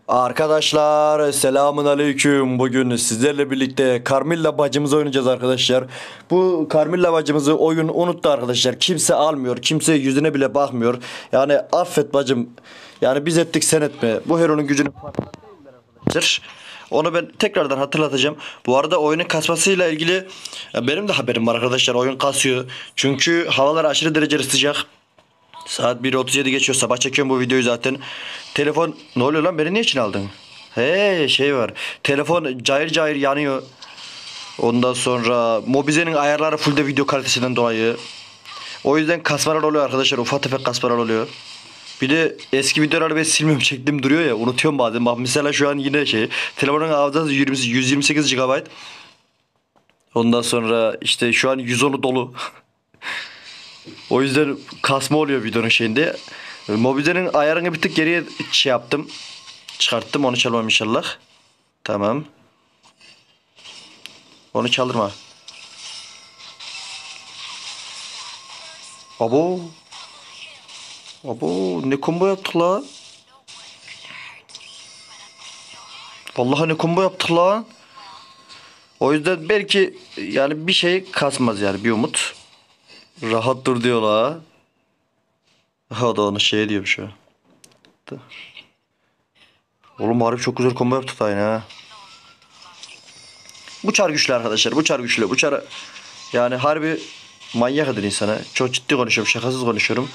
Arkadaşlar selamun aleyküm. Bugün sizlerle birlikte Carmilla bacımızı oynayacağız arkadaşlar. Bu Carmilla bacımızı oyun unuttu arkadaşlar. Kimse almıyor. Kimse yüzüne bile bakmıyor. Yani affet bacım. Yani biz ettik sen etme. Bu hero'nun gücünü farkında değiller arkadaşlar. Onu ben tekrardan hatırlatacağım. Bu arada oyunun kasmasıyla ilgili benim de haberim var arkadaşlar. Oyun kasıyor. Çünkü havalar aşırı derecede sıcak. Saat 1:37 geçiyor. Sabah çekiyorum bu videoyu zaten. Telefon ne oluyor lan? Beni niye için aldın? He şey var. Telefon cayır cayır yanıyor. Ondan sonra Mobize'nin ayarları fullde video kalitesinden dolayı. O yüzden kasmalar oluyor arkadaşlar. Ufak tefek kasmalar oluyor. Bir de eski videoları ben silmiyorum çektim duruyor ya. Unutuyorum bazen. Bak mesela şu an yine şey. Telefonun hafızası 128 GB. Ondan sonra işte şu an 110'u dolu. O yüzden kasma oluyor videonun şeyinde. Mobize'nin ayarını bir tık geriye şey yaptım. Çıkarttım, onu çalmam inşallah. Tamam. Onu çaldırma. Abo. Abo ne combo yaptık la. Vallahi ne combo yaptık la. O yüzden belki yani bir şey kasmaz yani bir umut. Rahat dur diyor la. O da onu şey diyor şu an. Oğlum harbi çok güzel combo yaptık da yine ha. Bu çar güçlü arkadaşlar. Bu çar güçlü. Bu çar yani harbi manyak eder insana. Çok ciddi konuşuyorum. Şakasız konuşuyorum.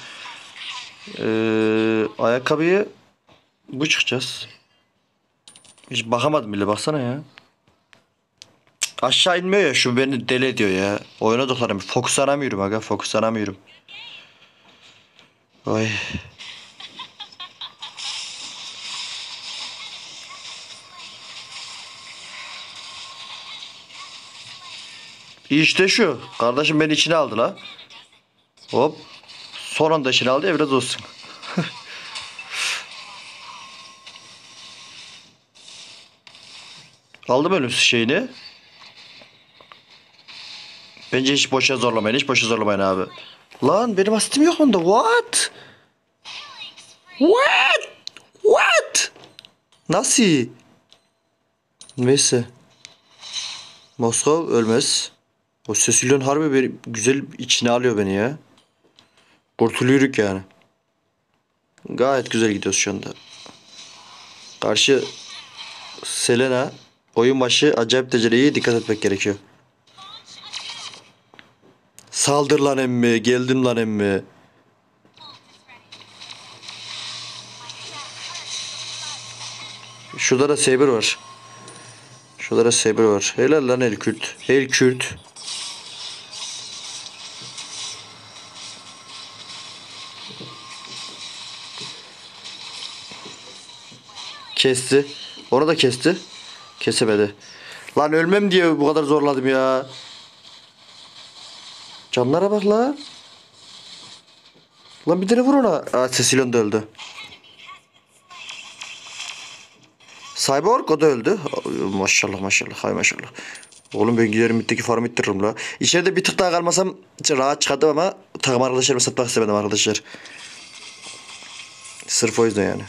Ayakkabıyı bu çıkacağız. Hiç bakamadım bile. Baksana ya. Aşağı inmiyor ya. Şu beni deli ediyor ya. Oyuna doklanamıyorum. Fokuslanamıyorum aga. Fokuslanamıyorum. Oy. İşte şu. Kardeşim beni içine aldı la. Hop. Son anda içine aldı ya biraz olsun. Aldım ölümsüz şeyini. Bence hiç boşa zorlamayın. Hiç boşa zorlamayın abi. Lan benim asitim yok bunda. What? What? What? Nasıl? Neyse. Moskov ölmez. O Cecilion harbi bir güzel içine alıyor beni ya. Kurtuluyoruz yani. Gayet güzel gidiyoruz şu anda. Karşı Selena oyun başı acayip derecede iyi, dikkat etmek gerekiyor. Saldır lan emmi. Geldim lan emmi. Şurada da Saber var. Şurada da Saber var. Helal lan El-Kürt. El-Kürt. Kesti. Onu da kesti. Kesemedi. Lan ölmem diye bu kadar zorladım ya. Canlara bak lan. Lan bir tane vur ona. Aa, Cecilion da öldü. Cyborg o da öldü. Maşallah maşallah. Hay maşallah. Oğlum ben giderim mitteki farm ittiririm la. İçeride bir tık daha kalmasam rahat çıkardım ama takım arkadaşlarımı satmak istemedim arkadaşlar. Sırf o yüzden yani.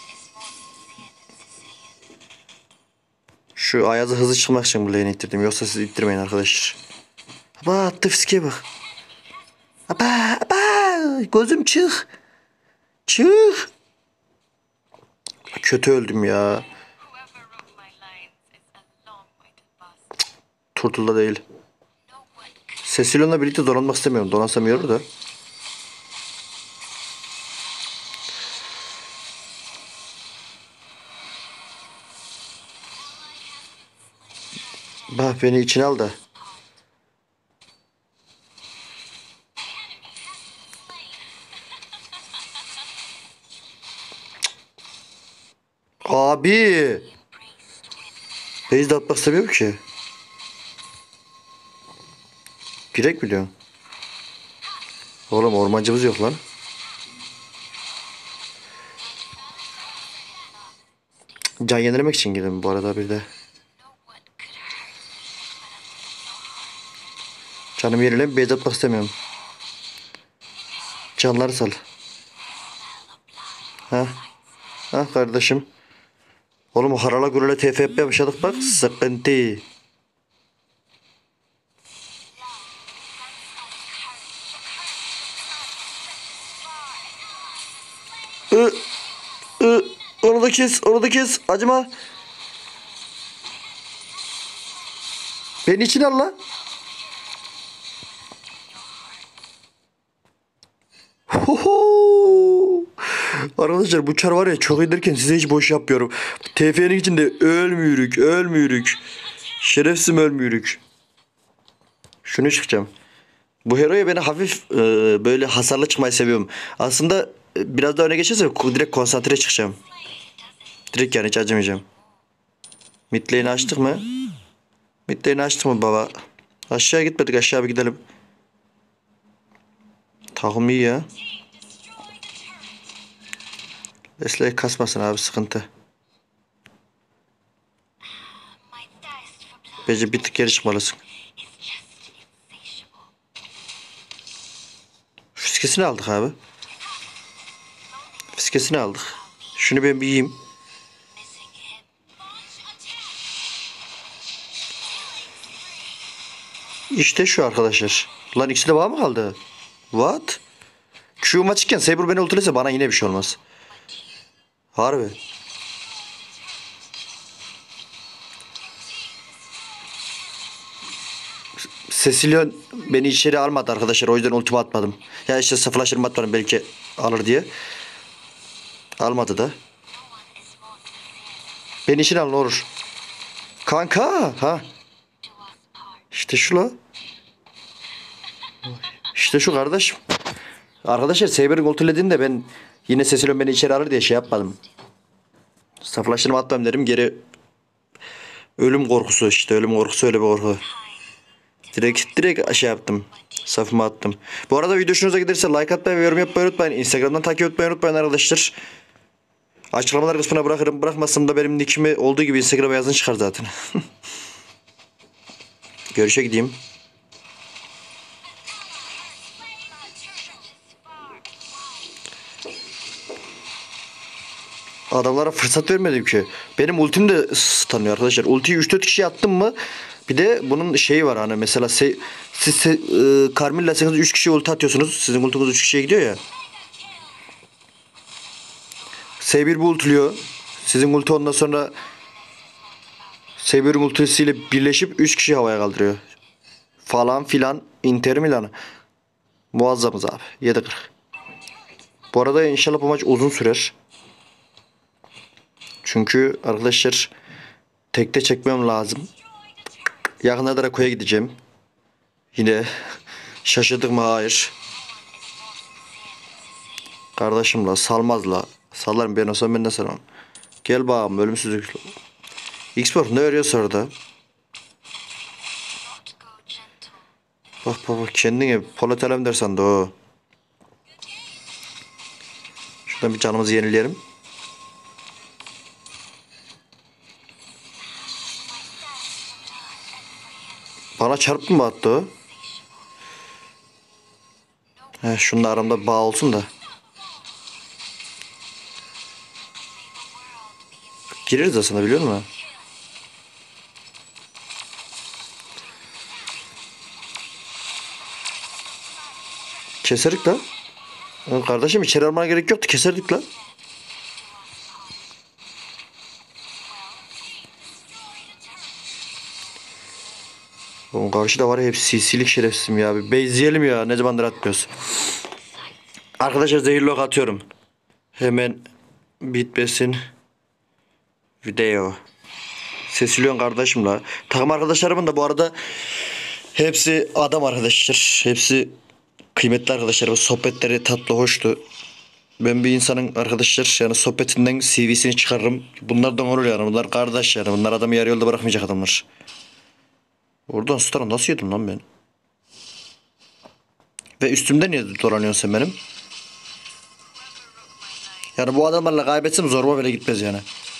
Şu Ayaz'ı hızlı çıkmak için bu lane'i ittirdim. Yoksa siz ittirmeyin arkadaşlar. Aba attı fiske bak. Aba gözüm çık. Çık. Kötü öldüm ya. Turtle'da değil. Cecilion'la birlikte donanmak istemiyorum. Donansam iyi olur da. Bak beni içine al da. Abi. Base de atmak istemiyorum ki. Girek mi diyorsun? Oğlum ormancımız yok lan. Can yenilemek için girdim bu arada bir de. Canım yenilem base atmak istemiyorum. Canları sal. Ha. Ha kardeşim. Oğlum harala gurele TFP başladık bak. Sıkıntı. Ü, onu da kes, onu da kes. Acıma. Beni için al lan. Hoho. Arkadaşlar bu çar var ya çok iyidirken size hiç boş yapmıyorum. TF'nin içinde ölmüyorük, ölmüyorük. Şerefsiz ölmüyorük. Şunu çıkacağım. Bu hero'ya beni hafif böyle hasarlı çıkmayı seviyorum. Aslında biraz daha öne geçerse direkt konsantre çıkacağım. Direkt yani hiç acımayacağım. Mid lane'i açtık mı? Mid lane'i açtık mı baba? Aşağı gitmedik, aşağı bir gidelim. Takım iyi ya. Lesley kasmasın abi, sıkıntı. Bence bir tık geri çıkmalısın. Fiskesini aldık abi. Fiskesini aldık. Şunu ben bir yiyeyim. İşte şu arkadaşlar. Lan ikisi de bana mı kaldı? What? Q'um açıkken Saber beni ultilese bana yine bir şey olmaz. Harbi. Cecilion beni içeri almadı arkadaşlar. O yüzden ultimi atmadım. Ya işte flash'ımı atmadım belki alır diye. Almadı da. Beni içine al ne olur. Kanka ha. İşte şu la. İşte şu kardeşim. Arkadaşlar Saber'ın ultilediğinde ben yine Cecilion beni içeri alır diye şey yapmadım. Flash'ımı atmam derim, geri ölüm korkusu, işte ölüm korkusu, öyle bir korku. Direkt şey yaptım. Safıma attım. Bu arada video hoşunuza giderse like atmayı ve yorum yapmayı unutmayın. Instagram'dan takip etmeyi unutmayın arkadaşlar. Açıklamalar kısmına bırakırım. Bırakmasam da benim nickimi olduğu gibi Instagram'a yazın çıkar zaten. Görüşe gideyim. Adamlara fırsat vermedim ki. Benim ultim de tanıyor arkadaşlar. Ultiyi 3-4 kişi attım mı? Bir de bunun şeyi var hani mesela siz Carmilla'sanız 3 kişi ulti atıyorsunuz. Sizin ultunuz 3 kişiye gidiyor ya. S1 bu ultuluyor. Sizin ulti ondan sonra S1'in ultisiyle birleşip 3 kişi havaya kaldırıyor. Falan filan. Inter Milan. Muazzamız abi. 7-40. Bu arada inşallah bu maç uzun sürer. Çünkü arkadaşlar tekte çekmem lazım. Yakında da Rako'ya gideceğim. Yine şaşırdık mı? Hayır. Kardeşim la salmaz la. Sallarım ben olsam ben de salamam. Gel bakalım ölümsüzlük. Xbox ne veriyorsa orada. Bak bak kendine Polat Alemdar sandı o. Şuradan bir canımızı yenileyelim. Bana çarptı mı attı o? Şunun aramda bir bağ olsun da. Gireriz aslında, biliyor musun? Keserdik lan. Kardeşim içeri almana gerek yoktu. Keserdik lan. Oğlum karşıda var ya hep CC'lik şerefsizim ya. Bir base'leyelim ya. Ne zamandır atmıyoruz. Arkadaşlar zehirli ok atıyorum. Hemen bitmesin. Video. Sesiliyon kardeşim la. Takım arkadaşlarımın da bu arada hepsi adam arkadaşlar. Hepsi kıymetli arkadaşlar. Bu sohbetleri tatlı, hoştu. Ben bir insanın arkadaşlar yani sohbetinden CV'sini çıkarırım. Bunlardan olur yani. Bunlar kardeş yani. Bunlar adamı yarı yolda bırakmayacak adamlar. Oradan starı nasıl yedim lan ben? Ve üstümde niye dolanıyorsun sen benim? Yani bu adamlarla kaybetsem zorba bile gitmez yani.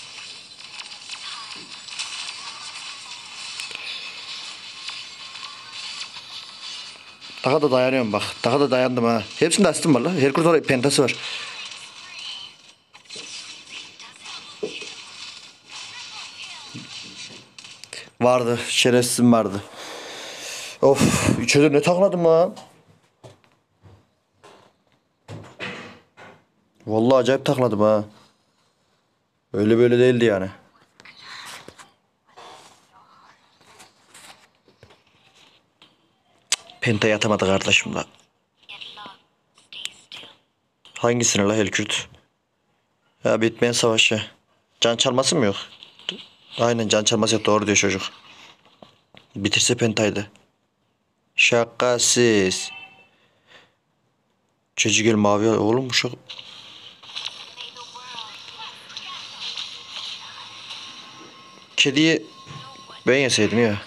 Daha da dayanıyorum bak. Daha da dayandım ha. Hepsinde asistim var lan. Herkes oraya pentası var. Vardı. Şerefsizim vardı. Of. İçeride ne takladım ha? Vallahi acayip takladım ha. Öyle böyle değildi yani. Penta yatamadı kardeşim la. Hangisine la Helkürt? Ya bitmeyen savaşı. Can çalması mı yok? Aynen can çalması yok, doğru diyor çocuk. Bitirse pentaydı. Şakasız. Çocuk el mavi oğlum şu. Kediyi ben yeseydim ya.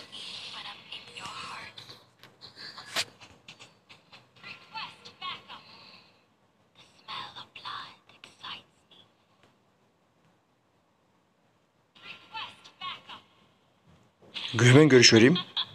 Hemen görüş vereyim.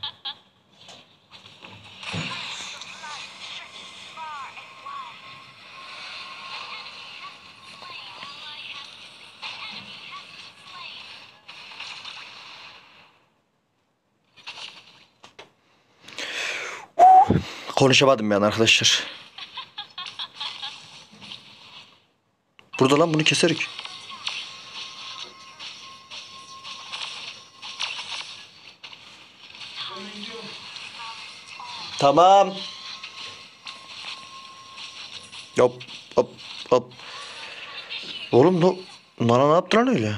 Konuşamadım ben arkadaşlar. Burada lan bunu keserik. Tamam. Hop hop hop. Oğlum bana ne yaptı lan öyle?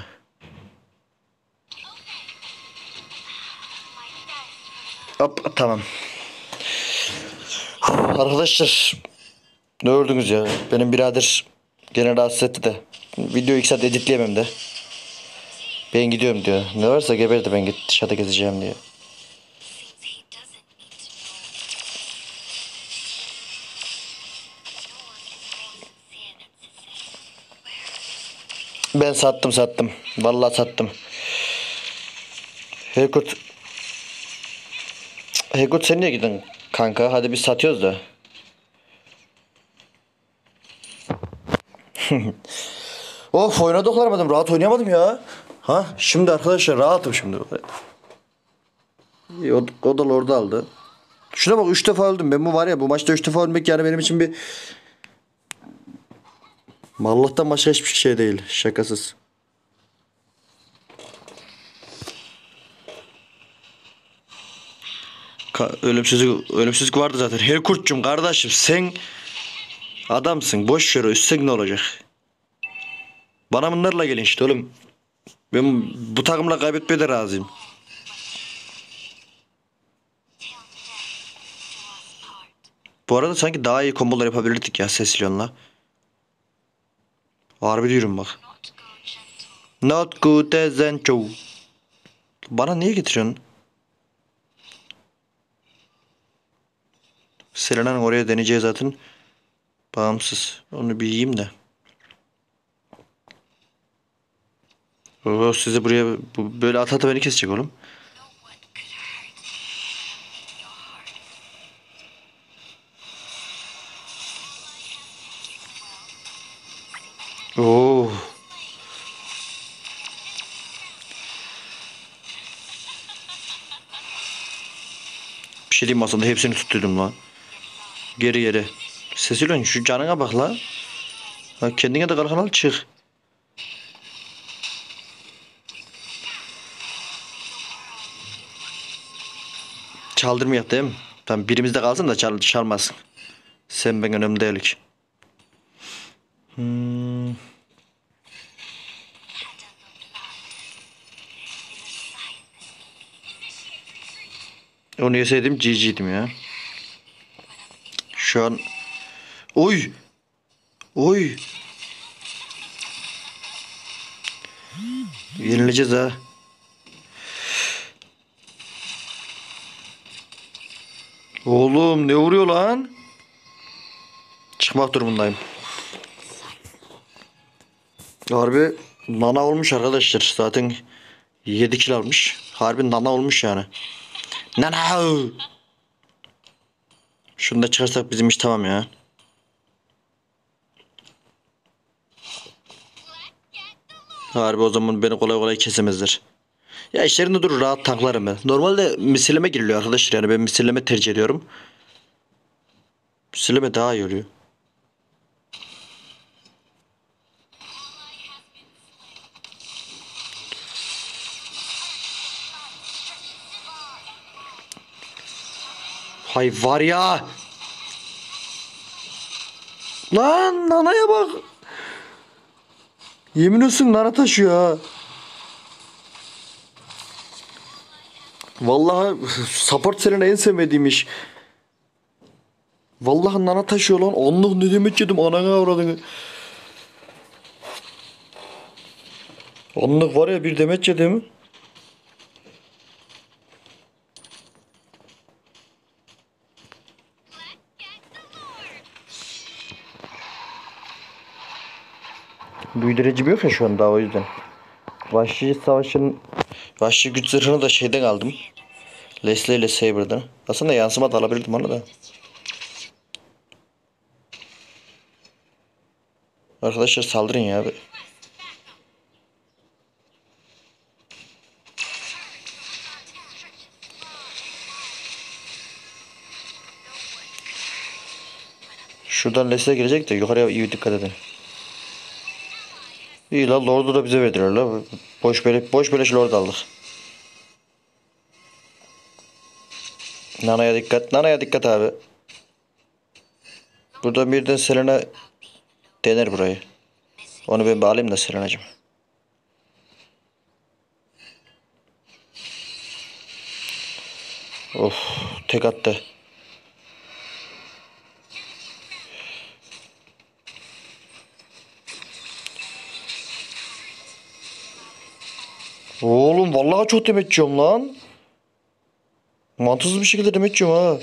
Hop tamam. Arkadaşlar ne gördünüz ya? Benim birader gene rahatsız etti de. Videoyu 2 saat editleyemem de. Ben gidiyorum diyor. Ne varsa geberdi, ben git dışarıda gezeceğim diyor. Ben sattım. Vallahi sattım. Hekut sen niye gidin kanka? Hadi biz satıyoruz da. Of, oynadıklaramadım. Rahat oynayamadım ya. Ha şimdi arkadaşlar rahatım şimdi. O da orada aldı. Şuna bak, 3 defa öldüm. Ben bu var ya, bu maçta 3 defa ölmek yani benim için bir Allah'tan başka hiçbir şey değil. Şakasız. Ölümsüzlük vardı zaten. Herkurt'cum kardeşim sen adamsın. Boş ver, üstsek ne olacak? Bana bunlarla gelin işte oğlum. Ben bu takımla kaybetmeye de razıyım. Bu arada sanki daha iyi kombolar yapabilirdik ya Cecilion'la. Harbi diyorum bak. Not good as Zencho. Bana niye getiriyorsun? Selena'nın oraya deneyeceği zaten bağımsız. Onu bir yiyeyim de. O size buraya böyle at beni kesecek oğlum. Oo. Bir şey diyeyim, aslında hepsini tutturdum lan. Geri. Cecilion şu canına bak la. Ha, kendine de kalkan al çık. Çaldırmayak değil mi? Tamam, birimizde kalsın da çalmasın. Sen ben önemli değilik. Onu yeseydim GG'ydim ya. Şu an oy. Oy. Yenileceğiz ha. Oğlum ne vuruyor lan? Çıkmak durumundayım. Harbi nana olmuş arkadaşlar. Zaten 7 kilo almış. Harbi nana olmuş yani. Nana. Şunu da çıkarsak bizim iş tamam ya. Harbi o zaman beni kolay kolay kesemezler. Ya işlerinde durur, rahat tanklarım ben. Normalde misilleme giriliyor arkadaşlar, yani ben misilleme tercih ediyorum. Misilleme daha iyi oluyor. Hay var ya. Lan nanaya bak. Yemin olsun nana taşıyor ha. Vallahi support senin en sevmediğim iş. Vallahi nana taşıyor lan. Onluk ne demek yedim anana avradını. Onluk var ya bir demet yedim. Büyülerecim yok ya şu an daha, o yüzden. Vahşi savaşın vahşi güç zırhını da şeyden aldım. Leslie ile Saber'dan. Aslında yansıma da alabilirdim onu da. Arkadaşlar saldırın ya abi. Şuradan Leslie gelecek de yukarıya iyi dikkat edin. İyi la, Lord'u da bize verdiler la. Boş beleş Lord aldık. Nana'ya dikkat. Nana'ya dikkat abi. Buradan birden Selena dener burayı. Onu ben bir alayım da Selena'cığım. Of, tek attı. Oğlum vallahi çok demet yiyorum lan. Mantıksız bir şekilde demet yiyorum ha.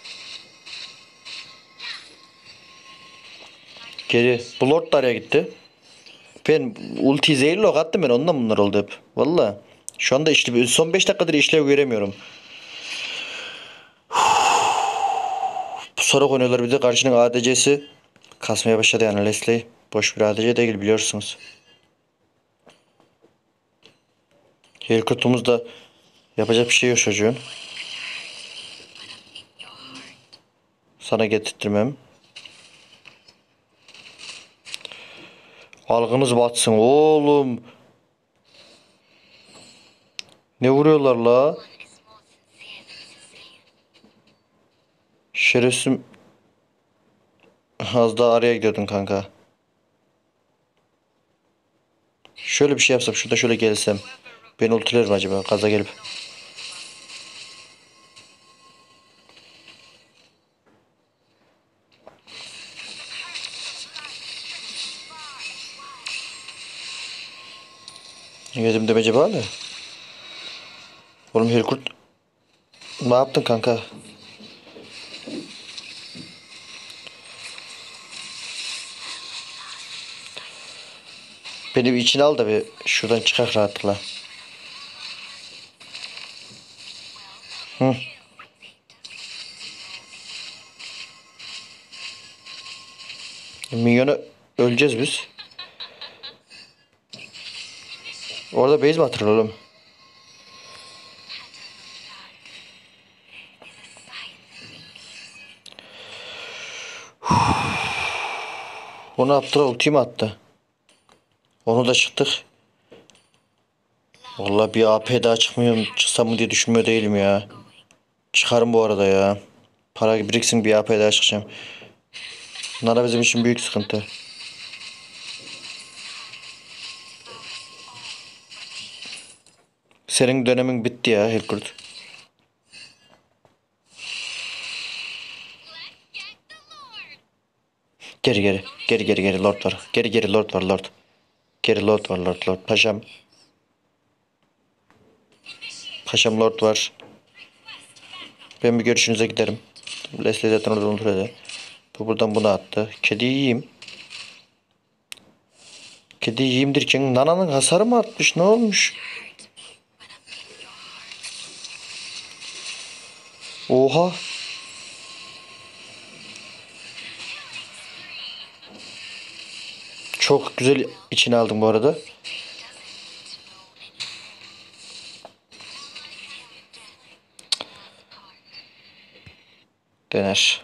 Geri. Bu Lord da araya gitti. Ben ulti zehirli ok attım, ben ondan bunlar oldu hep. Valla. Şu anda işte son 5 dakikadır işlev göremiyorum. Pusarak oynuyorlar, bir de karşının ADC'si kasmaya başladı yani Leslie. Boş bir ADC değil biliyorsunuz. Hellcut'umuz da yapacak bir şey yok çocuğun. Sana getirtmem. Algınız batsın oğlum. Ne vuruyorlar la? Şerefsiz. Az daha araya gidiyordun kanka. Şöyle bir şey yapsam, şurada şöyle gelsem. Beni ultiler mi acaba gaza gelip? Yedim demece bağlı. Oğlum Hellcut. Ne yaptın kanka? Beni bir içine al da bir şuradan çıkak rahatla. Hı. Minyonu öleceğiz biz. Orada base mi atılır oğlum? Onu yaptılar, ulti mi attı? Onu da çıktık. Vallahi bir AP daha çıkmıyor, çıksam mı diye düşünmüyor değilim ya. Çıkarım bu arada ya. Para biriksin, bir AP daha çıkacağım. Bunlar bizim için büyük sıkıntı. Senin dönemin bitti ya Hellcurt. Geri geri. Geri Lord var. Geri Lord var Lord. Geri Lord var Lord. Paşam. Paşam Lord var. Ben bir görüşünüze giderim. Leslie zaten orada kontrol eder. Bu buradan bunu attı. Kedi yiyeyim. Kedi yiyeyim derken Nana'nın hasarı mı artmış? Ne olmuş? Oha. Çok güzel içine aldım bu arada. Dener.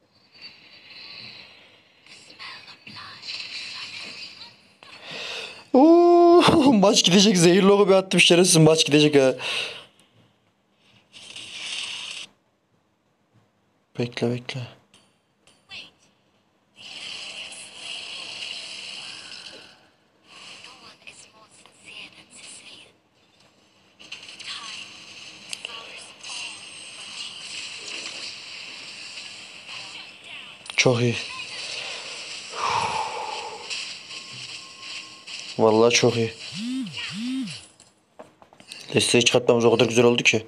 Oo, maç gidecek. Zehirli oku bir attım şerefsiz. Maç gidecek ha. Bekle bekle. Çok iyi. Vallahi çok iyi. Desteği çıkartmamız o kadar güzel oldu ki.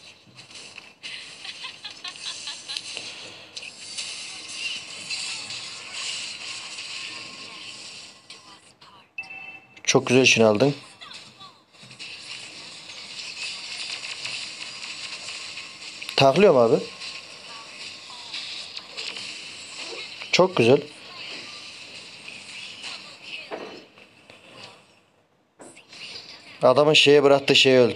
Çok güzel işini aldın. Taklıyorum abi. Çok güzel. Adamın şeye bıraktığı şey öldü.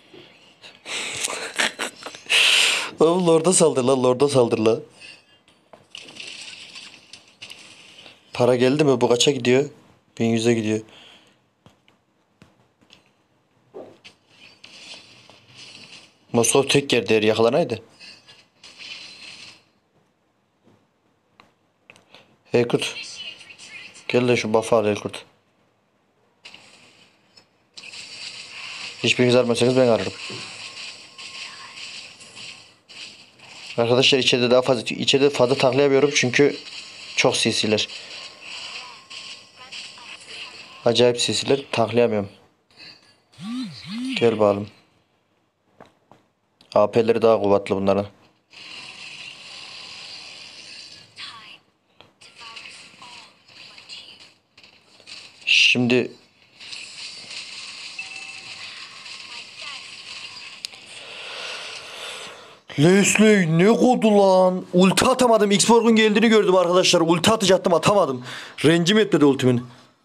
Oğlum Lord'a saldır lan, Lord'a saldır lan. Para geldi mi? Bu kaça gidiyor? 1100'e gidiyor. Moskov tek yer değeri yakalanaydı. Hey kurt. Gel de şu buff'ı al hey kurt. Hiçbiriniz almazsanız ben ararım. Arkadaşlar içeride fazla taklayamıyorum çünkü çok CC'ler. Acayip CC'ler taklayamıyorum. Gel bakalım. AP'leri daha kuvvetli bunların. Şimdi Leslie ne kodu lan? Ulti atamadım. X-Borg'un geldiğini gördüm arkadaşlar. Ulti atacaktım atamadım. Rencim etmedi ultimin.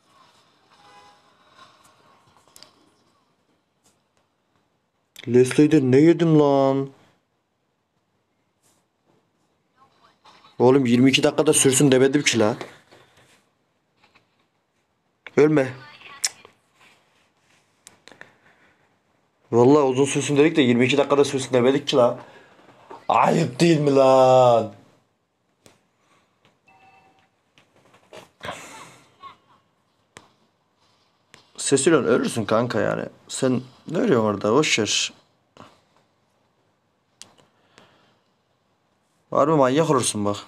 Leslie'de ne yedim lan? Oğlum 22 dakikada sürsün demedim ki la. Ölme. Vallahi uzun sürsün dedik de 22 dakikada sürsün demedik ki la. Ayıp değil mi lan? Sesiyle ölürsün kanka yani. Sen ne arıyorsun orada? Boş ver. Var mı manyak olursun bak.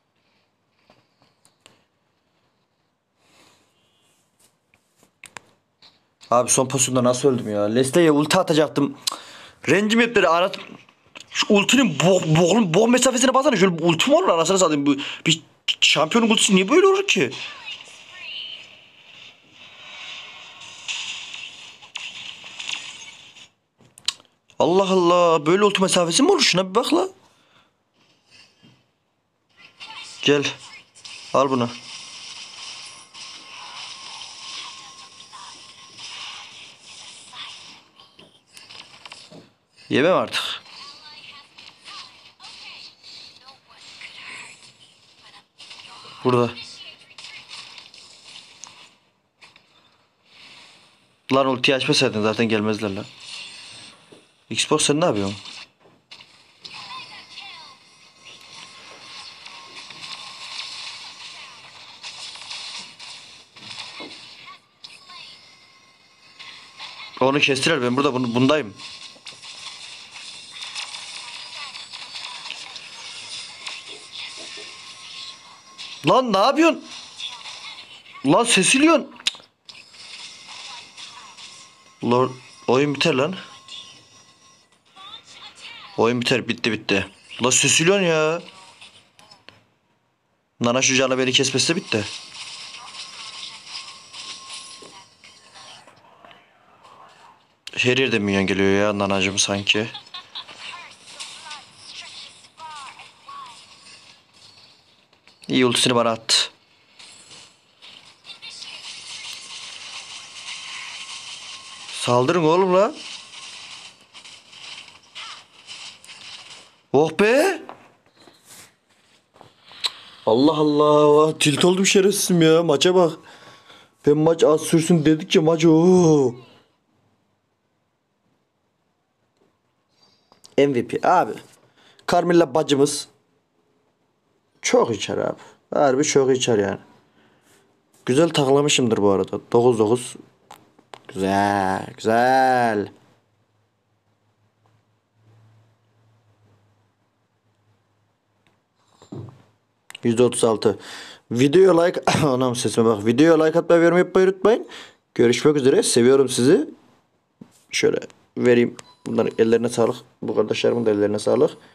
Abi son pozisyonda nasıl öldüm ya? Leslie'ye ulti atacaktım. Rencim hepleri arat. Şu ultinin boğ mesafesine baksana. Şöyle bir ulti mi olur anasını satayım. Bir şampiyonun ultisi niye böyle olur ki? Allah Allah. Böyle ulti mesafesi mi olur? Şuna bir bak la. Gel. Al bunu. Yemem artık. Burada. Lan ultiyi açmasaydın zaten gelmezler lan. Xbox sen ne yapıyorsun? Onu kestiler ben burada bundayım. Lan ne yapıyorsun? Lan Cecilion. Lord oyun biter lan. Oyun biter bitti. La Cecilion ya. Nana şu canı beni kesmesi de bitti. Her yerde minyon geliyor ya nanacım sanki. İyi ultisini bana attı. Saldırın oğlum la. Oh be. Allah Allah. Tilt oldum şerefsizim ya. Maça bak. Ben maç az sürsün dedikçe maç o. MVP abi. Carmilla bacımız çok içer abi. Harbi çok içer yani. Güzel taklamışımdır bu arada. 9-9. Güzel. Güzel. %36. Video like anam sesime bak. Video like atmayı vermeyi unutmayın. Görüşmek üzere. Seviyorum sizi. Şöyle vereyim. Bunların ellerine sağlık. Bu kardeşlerimin de ellerine sağlık.